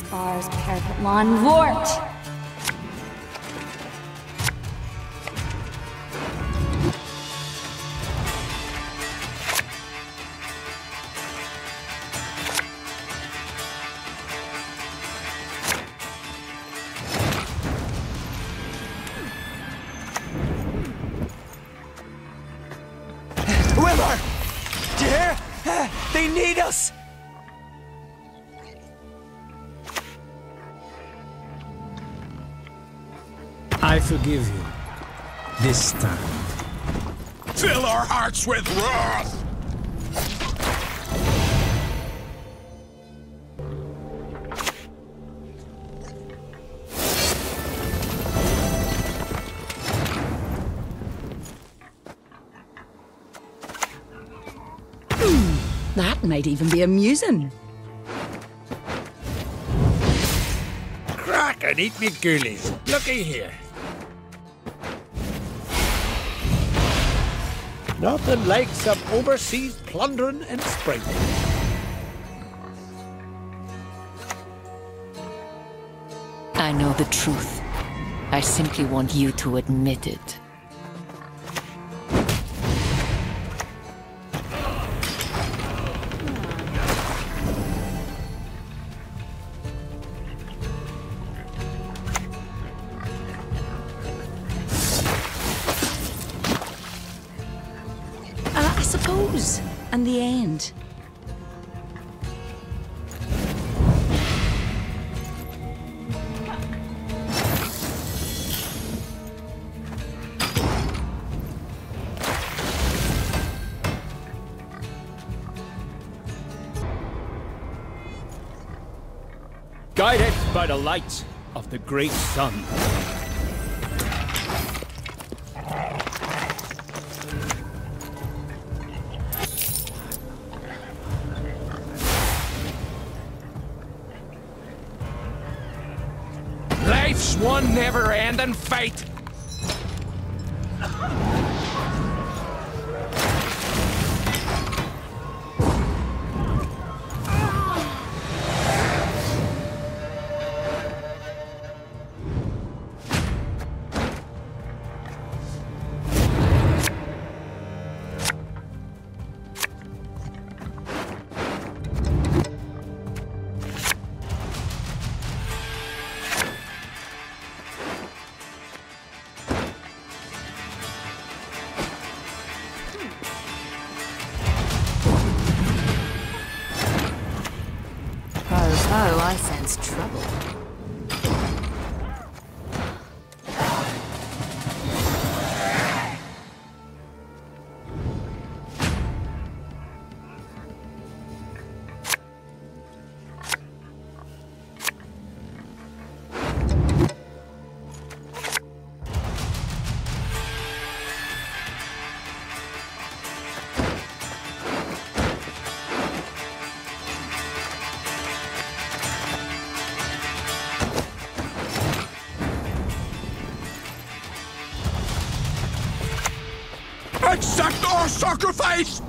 Fars Perpetlan Vort! Do you hear? They need us! I forgive you. This time. Fill our hearts with wrath! That might even be amusing. Crack and eat me ghoulies. Looky here. Nothing like some overseas plundering and sprinkling. I know the truth. I simply want you to admit it. I suppose. And the end. Guided by the light of the great sun. Life's one never-ending fight. Oh, I sense trouble. Accept our sacrifice!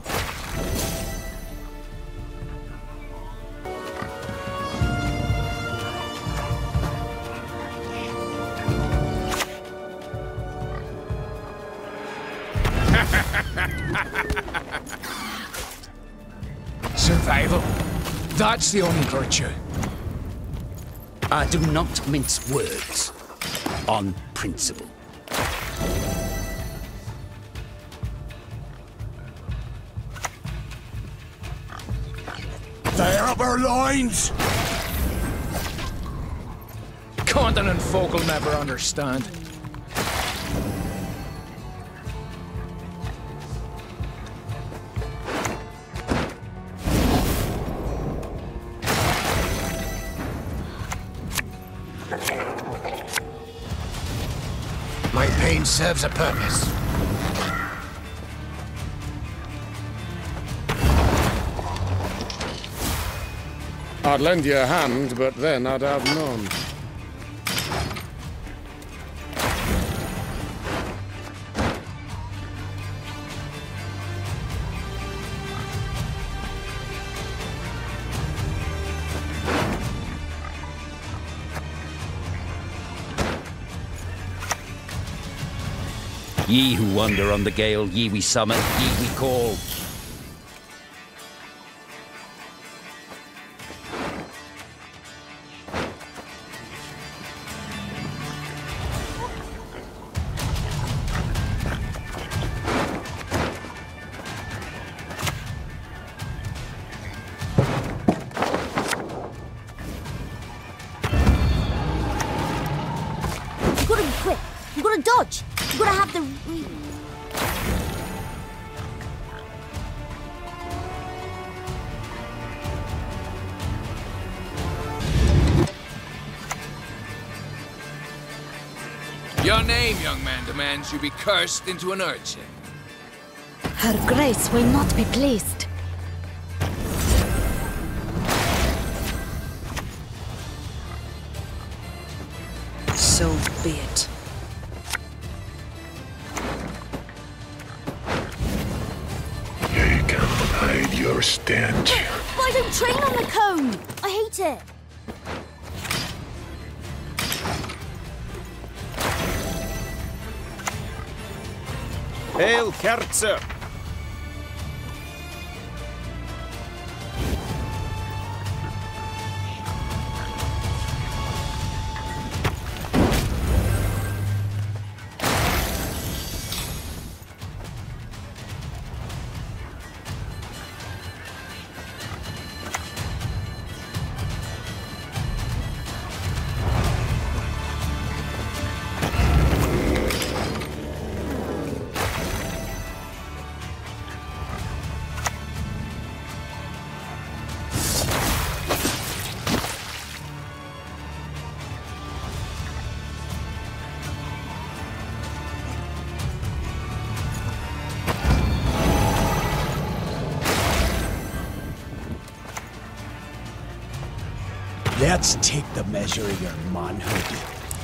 Survival. That's the only virtue. I do not mince words. On principle. They're up our loins! Continent folk will never understand. My pain serves a purpose. I'd lend you a hand, but then I'd have none. Ye who wander on the gale, ye we summon, ye we call. Dodge! You gotta have the... Your name, young man, demands you be cursed into an urchin. Her Grace will not be pleased. So be it. You can't hide your stench. But I don't train on the cone! I hate it! Hail, Kerzer! Let's take the measure of your manhood.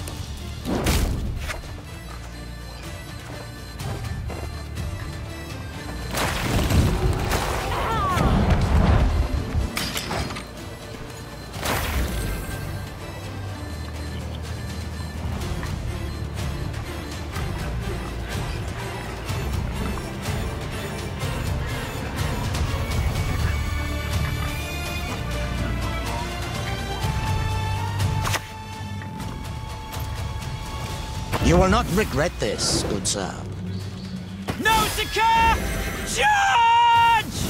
You will not regret this, good sir. Nausicaa! Charge!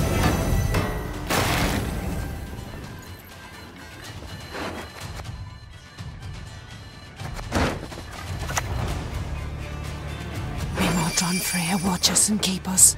May Mardroeme Freya watch us and keep us.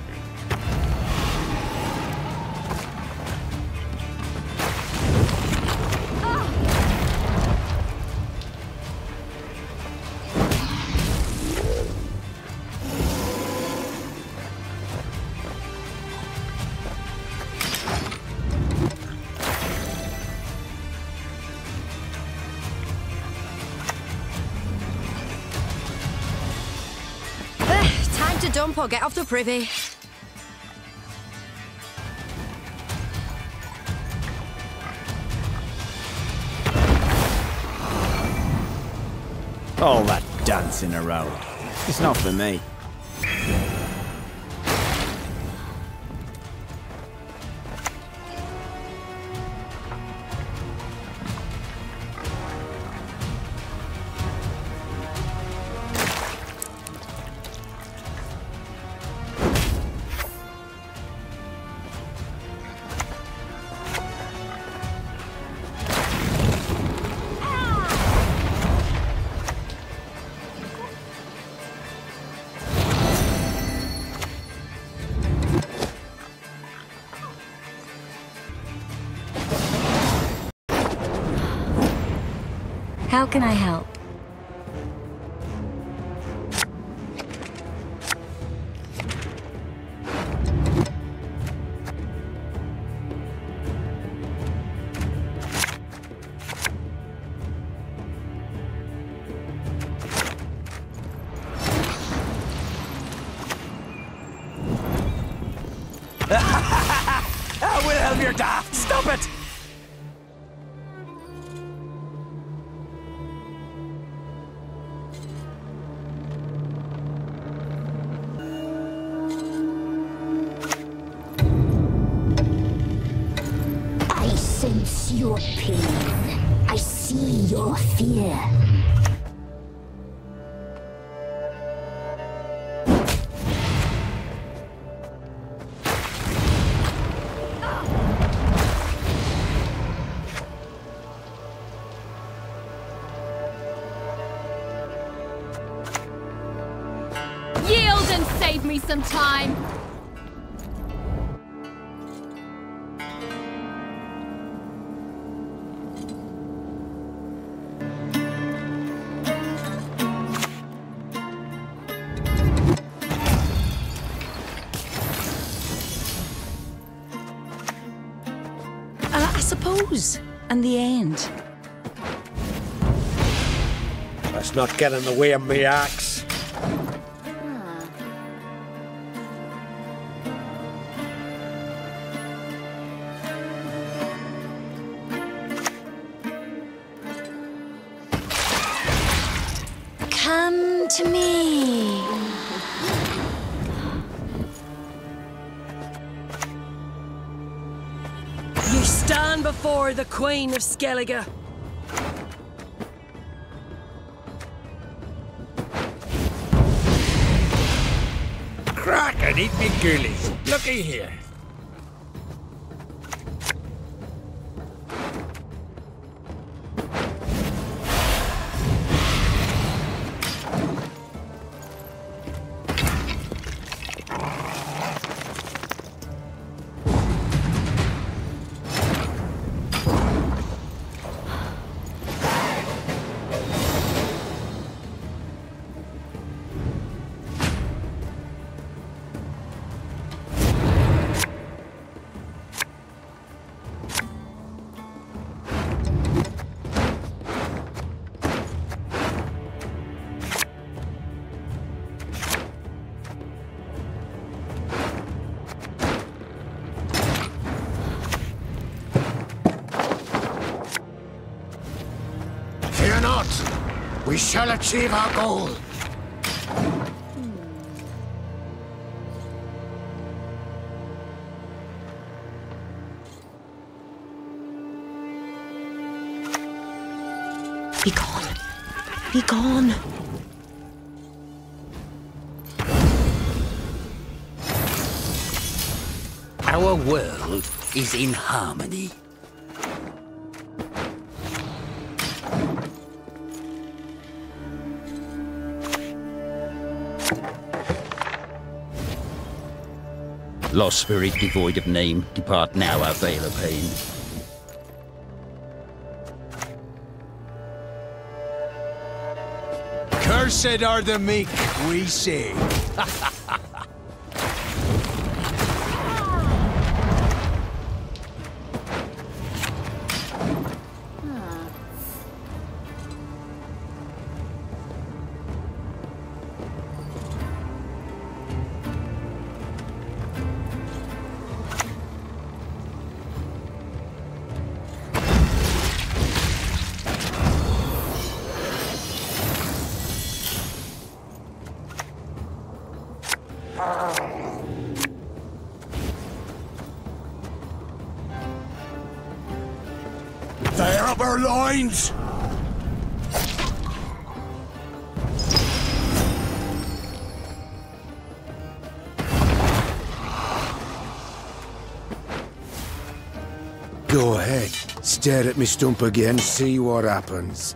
Dump or get off the privy. All that dancing around. It's not for me. How can I help? Wilhelm, you're daft! Stop it! sense your pain. I see your fear. Yield and save me some time! I suppose. And the end. Let's not get in the way of me axe. Come to me. You stand before the Queen of Skellige. Crack and eat me ghoulies. Looky here. Fear not! We shall achieve our goal! Be gone. Be gone. Our world is in harmony. Lost spirit devoid of name, depart now our veil of pain. Cursed are the meek, we say. They're up our loins! Go ahead. Stare at me stump again, see what happens.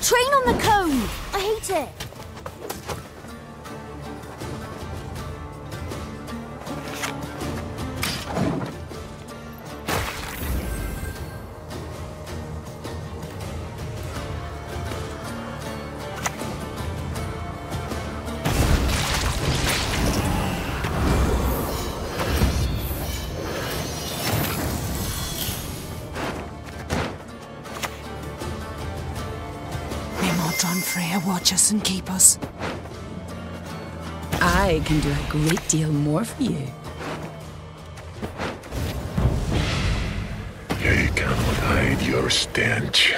train on the cone! I hate it! Watch us and keep us. I can do a great deal more for you. You cannot hide your stench.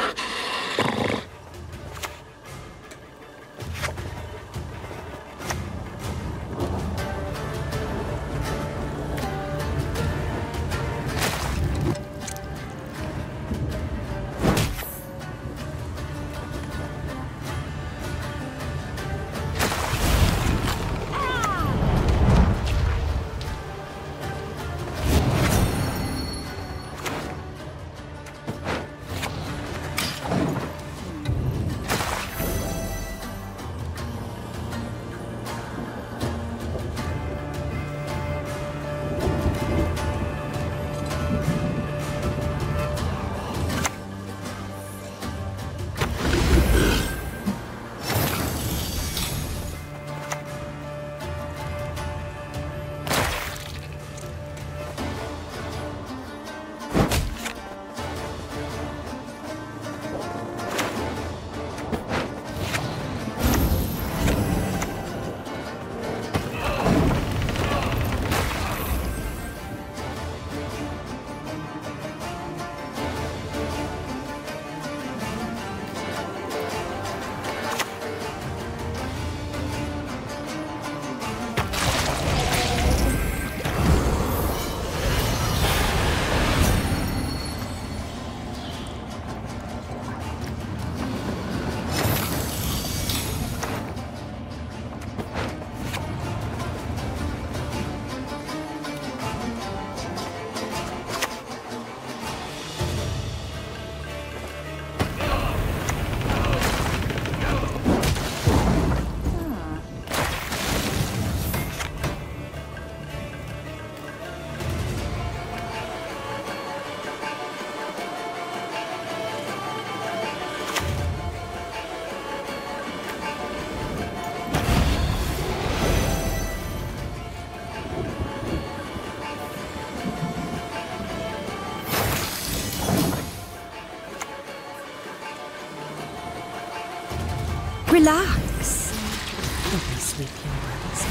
Relax. Don't be sweet, words.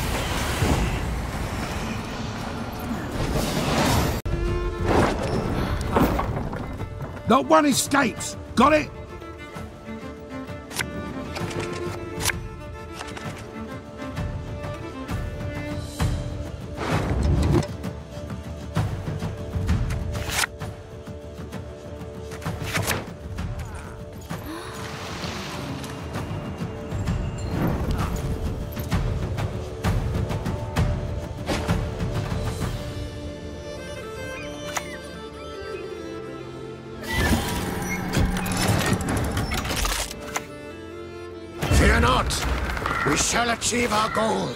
Not one escapes. Got it? Fear not! We shall achieve our goal!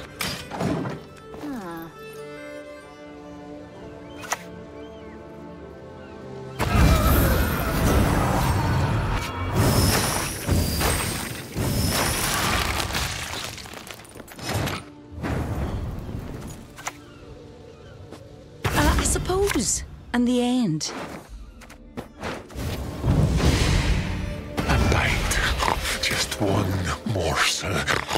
I suppose. And the end. A bite. Just one morsel.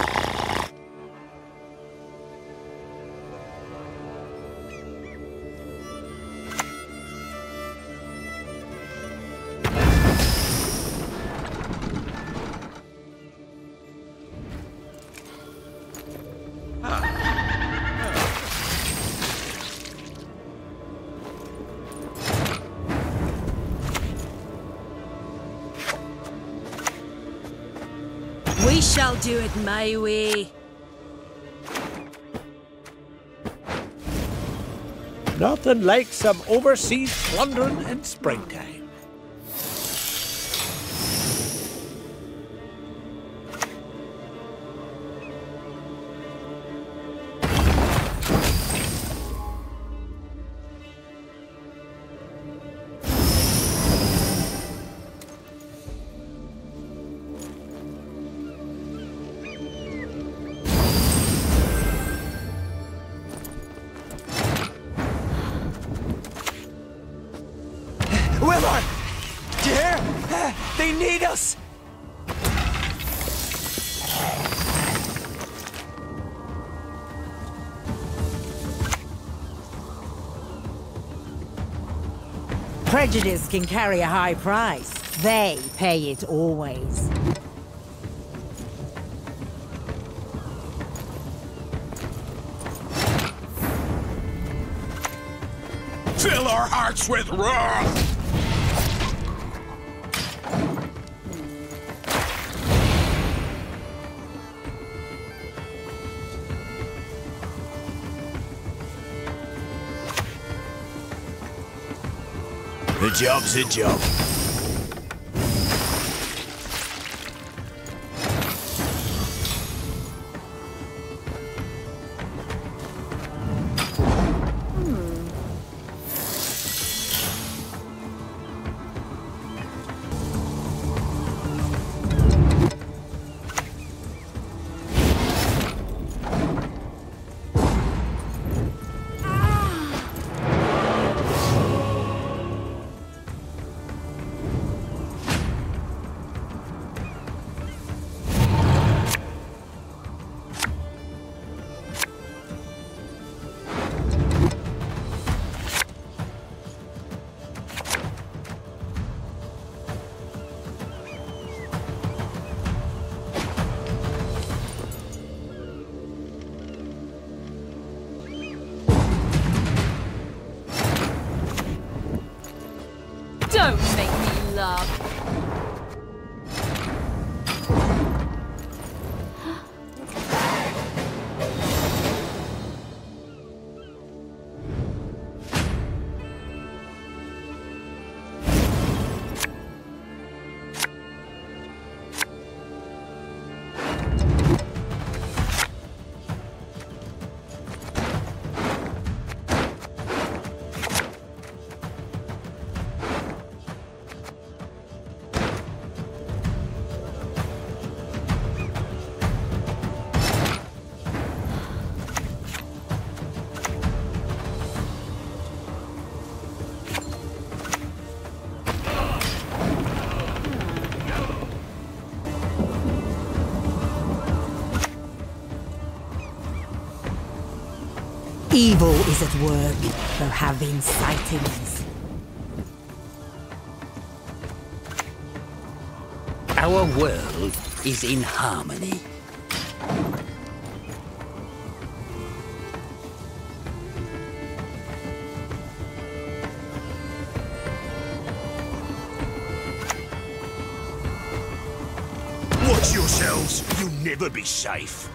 We shall do it my way. Nothing like some overseas plundering in springtime. Willard! Do you hear? They need us! Prejudice can carry a high price. They pay it always. Fill our hearts with wrath! The job's a job. Don't make me laugh. Evil is at work. There have been sightings. Our world is in harmony. Watch yourselves, you'll never be safe.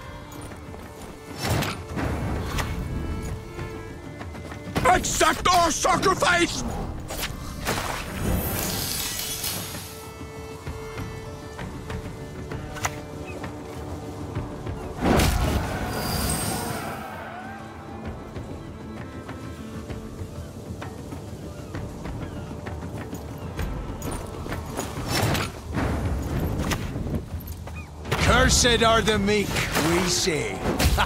Accept our sacrifice! Cursed are the meek, we say.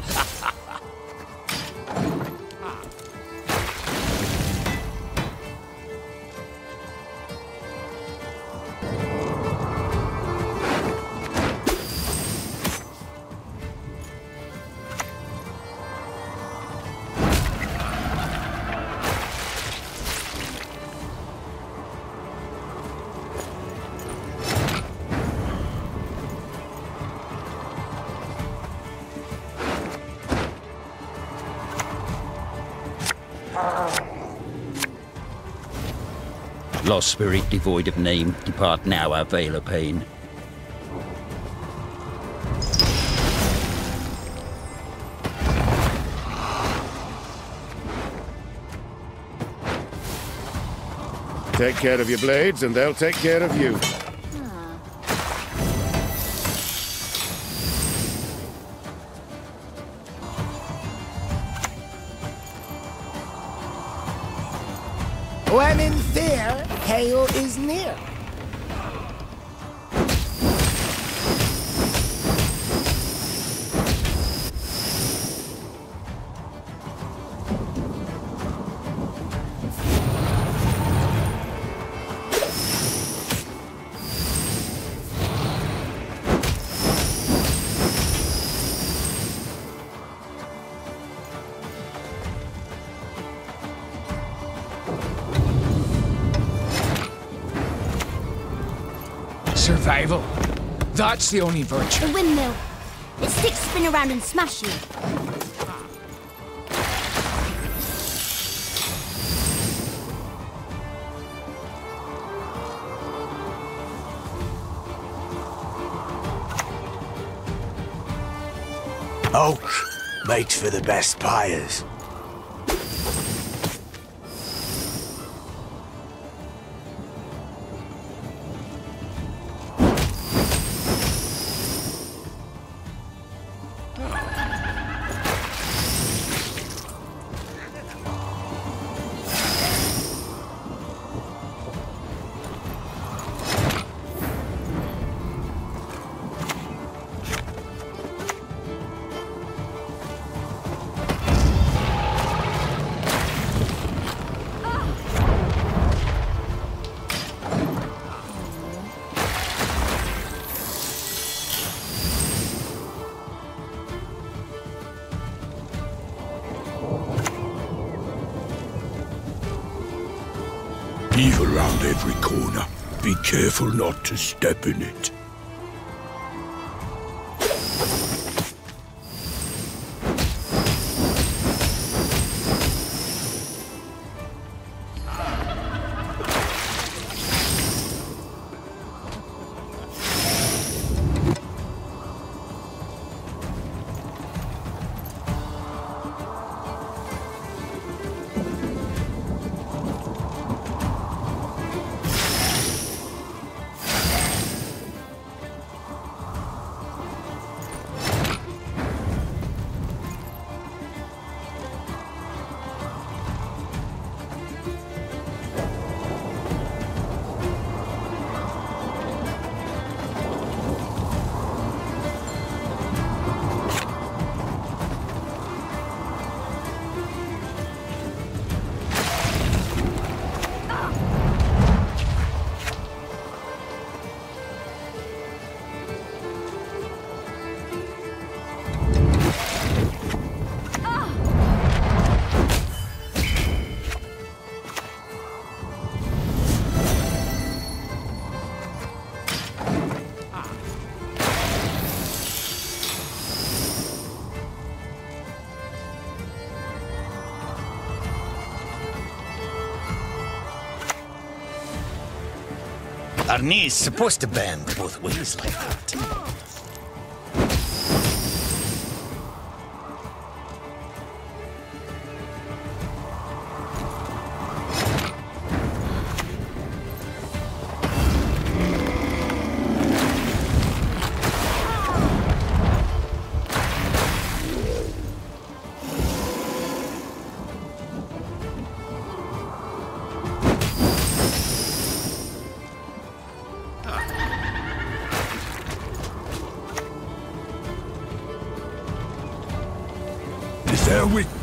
Lost spirit devoid of name, depart now our veil of pain. Take care of your blades, and they'll take care of you. When in fear, hail is near. Survival. That's the only virtue. The windmill. Its sticks spin around and smash you. Oak makes for the best pyres. Evil round every corner. Be careful not to step in it. Our knees supposed to bend both ways like that. Is there weakness?